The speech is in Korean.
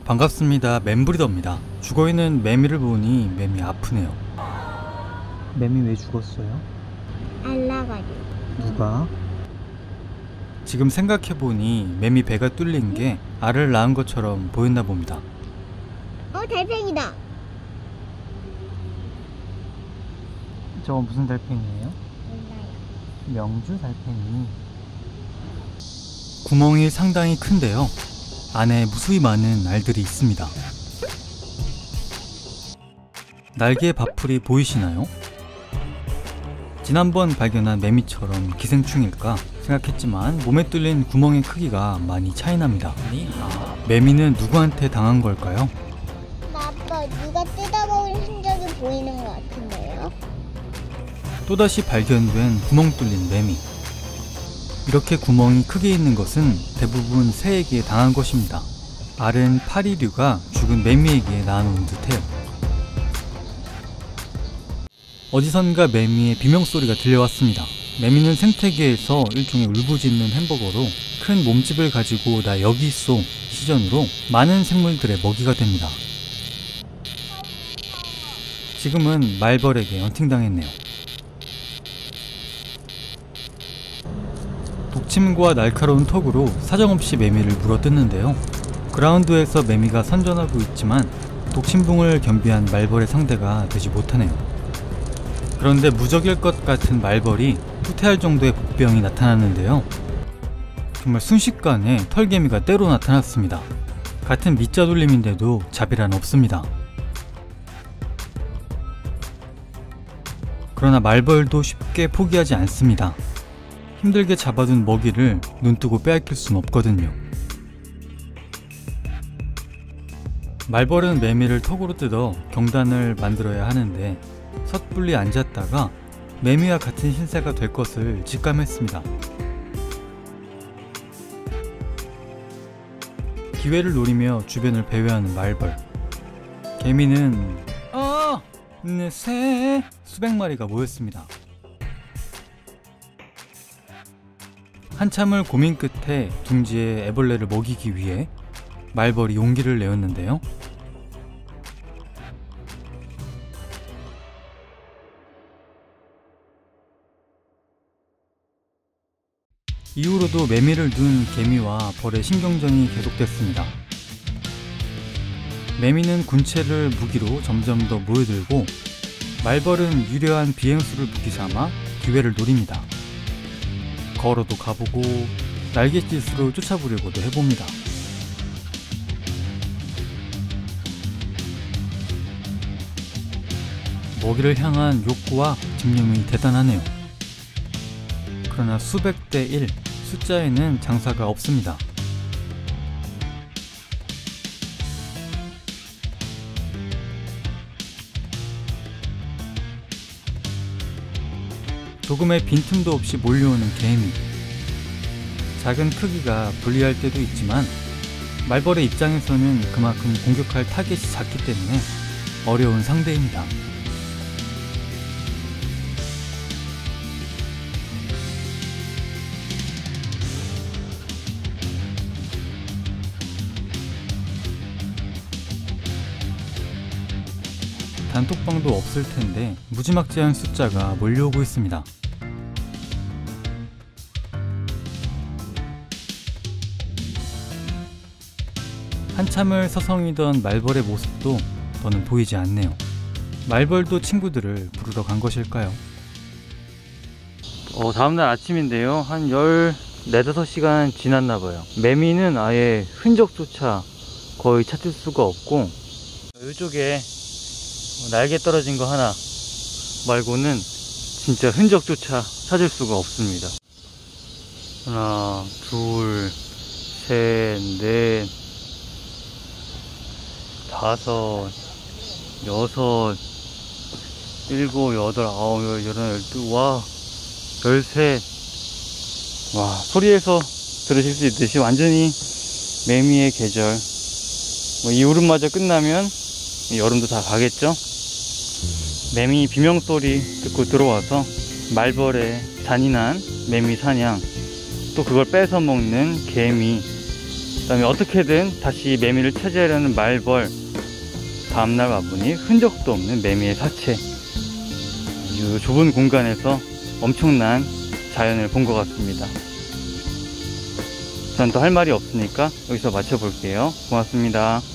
반갑습니다. 맴브리더입니다. 죽어있는 매미를 보니 매미 아프네요. 매미 왜 죽었어요? 알라가지고. 누가? 지금 생각해보니 매미 배가 뚫린 게 알을 낳은 것처럼 보였나 봅니다. 달팽이다. 저거 무슨 달팽이에요? 몰라요. 명주 달팽이. 구멍이 상당히 큰데요. 안에 무수히 많은 알들이 있습니다. 날개 밥풀이 보이시나요? 지난번 발견한 매미처럼 기생충일까 생각했지만 몸에 뚫린 구멍의 크기가 많이 차이납니다. 매미는 누구한테 당한 걸까요? 아빠, 누가 뜯어먹은 흔적이 보이는 것 같은데요? 또다시 발견된 구멍 뚫린 매미. 이렇게 구멍이 크게 있는 것은 대부분 새에게 당한 것입니다. 알은 파리류가 죽은 매미에게 낳아놓은 듯해요. 어디선가 매미의 비명소리가 들려왔습니다. 매미는 생태계에서 일종의 울부짖는 햄버거로 큰 몸집을 가지고 나 여기 있어 시전으로 많은 생물들의 먹이가 됩니다. 지금은 말벌에게 헌팅당했네요. 독침과 날카로운 턱으로 사정없이 매미를 물어뜯는데요. 그라운드에서 매미가 선전하고 있지만 독침붕을 겸비한 말벌의 상대가 되지 못하네요. 그런데 무적일 것 같은 말벌이 후퇴할 정도의 복병이 나타났는데요. 정말 순식간에 털개미가 때로 나타났습니다. 같은 밑자돌림인데도 자비란 없습니다. 그러나 말벌도 쉽게 포기하지 않습니다. 힘들게 잡아둔 먹이를 눈뜨고 빼앗길 순 없거든요. 말벌은 매미를 턱으로 뜯어 경단을 만들어야 하는데 섣불리 앉았다가 매미와 같은 신세가 될 것을 직감했습니다. 기회를 노리며 주변을 배회하는 말벌. 개미는 새 수백 마리가 모였습니다. 한참을 고민 끝에 둥지에 애벌레를 먹이기 위해 말벌이 용기를 내었는데요. 이후로도 매미를 둔 개미와 벌의 신경전이 계속됐습니다. 매미는 군체를 무기로 점점 더 모여들고 말벌은 유려한 비행수를 무기 삼아 기회를 노립니다. 걸어도 가보고 날갯짓으로 쫓아보려고도 해봅니다. 먹이를 향한 욕구와 집념이 대단하네요. 그러나 수백 대 1, 숫자에는 장사가 없습니다. 조금의 빈틈도 없이 몰려오는 개미. 작은 크기가 불리할 때도 있지만 말벌의 입장에서는 그만큼 공격할 타겟이 작기 때문에 어려운 상대입니다. 단톡방도 없을 텐데 무지막지한 숫자가 몰려오고 있습니다. 한참을 서성이던 말벌의 모습도 더는 보이지 않네요. 말벌도 친구들을 부르러 간 것일까요? 다음날 아침인데요. 한 14~5시간 지났나봐요. 매미는 아예 흔적조차 거의 찾을 수가 없고, 이쪽에 날개 떨어진 거 하나 말고는 진짜 흔적조차 찾을 수가 없습니다. 하나, 둘, 셋, 넷, 다섯, 여섯, 일곱, 여덟, 아홉, 열, 열하나, 열두, 와, 열셋. 와, 소리에서 들으실 수 있듯이 완전히 매미의 계절. 이 울음마저 끝나면 여름도 다 가겠죠? 매미 비명소리 듣고 들어와서 말벌의 잔인한 매미 사냥, 또 그걸 뺏어 먹는 개미, 그 다음에 어떻게든 다시 매미를 차지하려는 말벌. 다음날 와보니 흔적도 없는 매미의 사체. 이 좁은 공간에서 엄청난 자연을 본 것 같습니다. 전 더 할 말이 없으니까 여기서 마쳐볼게요. 고맙습니다.